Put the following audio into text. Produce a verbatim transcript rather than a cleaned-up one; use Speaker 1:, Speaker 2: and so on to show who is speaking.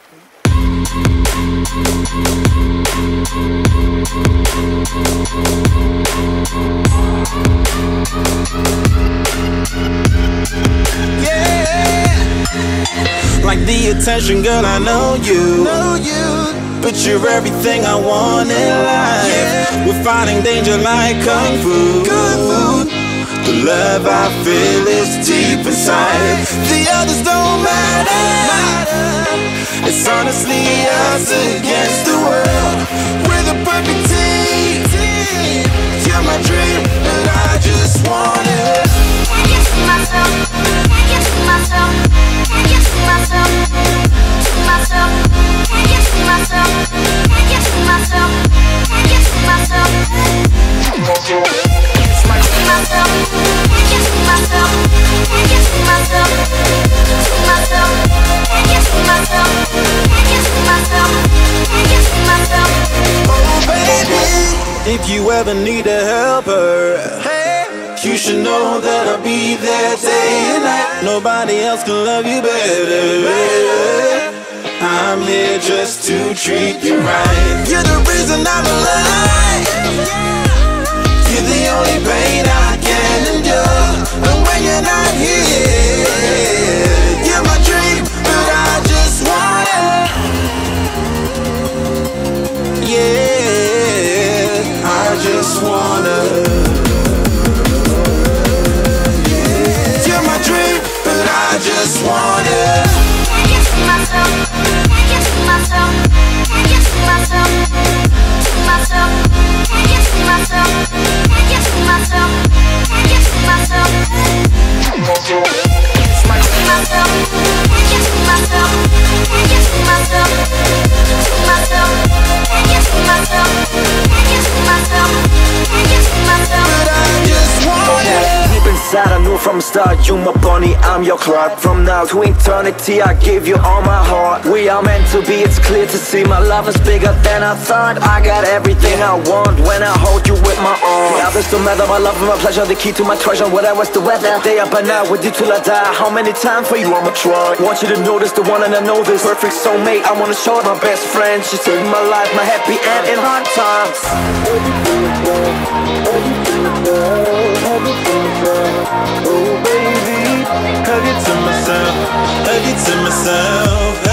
Speaker 1: Like the attention, girl, I know you, know you. But you're everything I want in life, yeah. We're fighting danger like Kung Fu, Kung Fu. The love I feel is deep inside. The others don't matter. It's honestly us against the world. We're the perfect team. You're my dream, and I just want it. I can see myself, I can see myself, I can see myself, see myself, I can see myself, I can see myself, I can see myself, see myself, I can see myself, I can see myself, see myself, I can see myself, I can see myself, I can see myself. Oh baby, if you ever need a helper, you should know that I'll be there day and night. Nobody else can love you better. I'm here just to treat you right. You're the reason I'm alive. You're the only pain I can endure. And when you're not here, you're my dream, but I just want it. Yeah, I just wanna. I just want it. I can see myself, I can see myself, I can see myself, see myself, I can see myself, I can see myself, I can see myself, see myself, I can see myself, I can see myself, see myself, I can see myself, I can see myself, I can see myself, but I just want it. Deep inside I knew from the start, you my bunny, I'm your Clark. From now to eternity, I give you all my heart. We are meant to be, it's clear to see. My love is bigger than I thought. I got everything I want when I hold you with my arms. The others don't matter, my love and my pleasure, the key to my treasure. Whatever's the weather, day up and out with you till I die. How many times for you I'ma try? Want you to notice the one and I know this. Perfect soulmate, I wanna show it. My best friend, she saved my life, my happy end in hard times. Oh baby, hug it to myself, hug it to myself.